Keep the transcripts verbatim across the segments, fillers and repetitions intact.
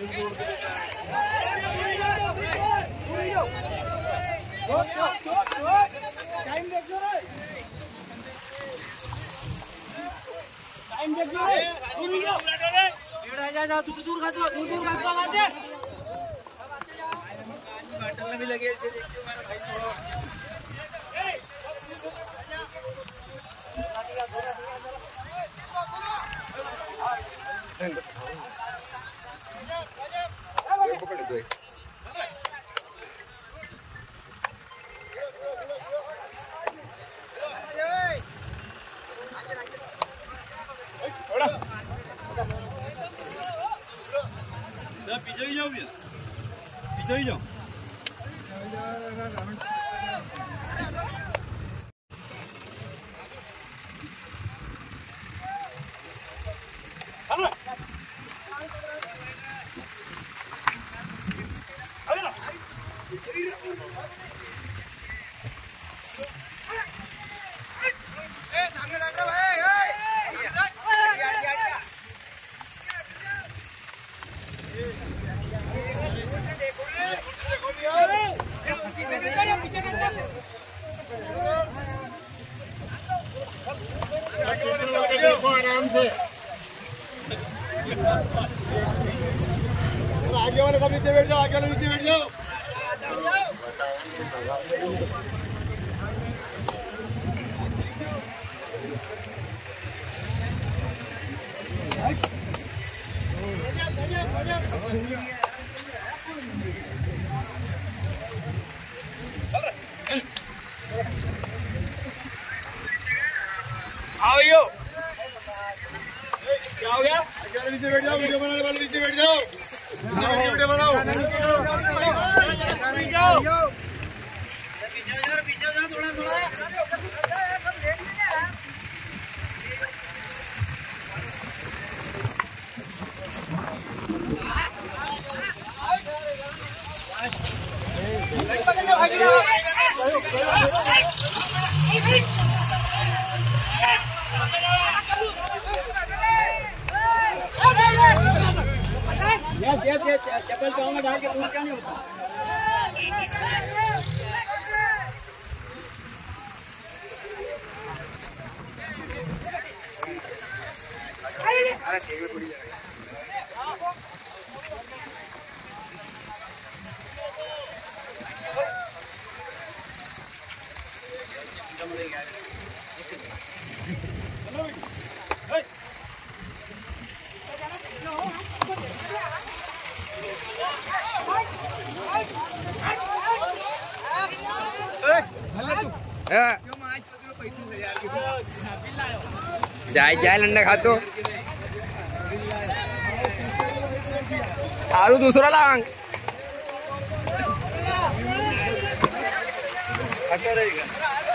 Time देख लो रे, time देख लो रे, दूर जाओ जा जा, दूर दूर खा दो, दूर दूर खा दो, आते बैटल में भी लगे ऐसे देखिए मेरा भाई छोड़ो। पीछे ही जाओ भैया, पीछे ही जाओ। आराम से आगे वाले सब नीचे बैठ जाओ, आगे वाले नीचे बैठ जाओ। आओ यो, क्या हो गया? आगे नीचे बैठ जाओ, वीडियो बनाने वाले नीचे बैठ जाओ, वीडियो बनाओ। पीछे जाओ, पीछे जाओ थोड़ा थोड़ा। चप्पल पाँव में डाल के दूर क्या नहीं होता। अरे सेव में थोड़ी जाए जाए लंडा खा तो आलू दूसरा लांग रहेगा।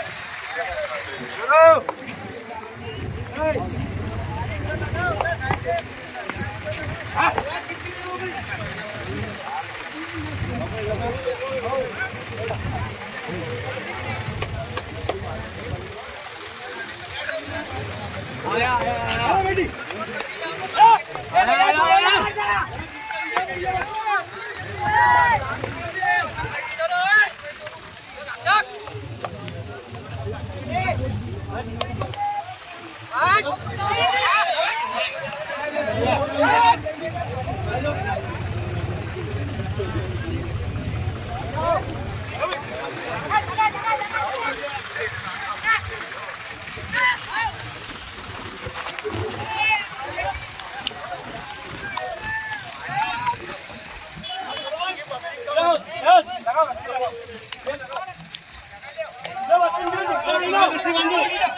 आया आया आया बेटी आया आया आया Yes,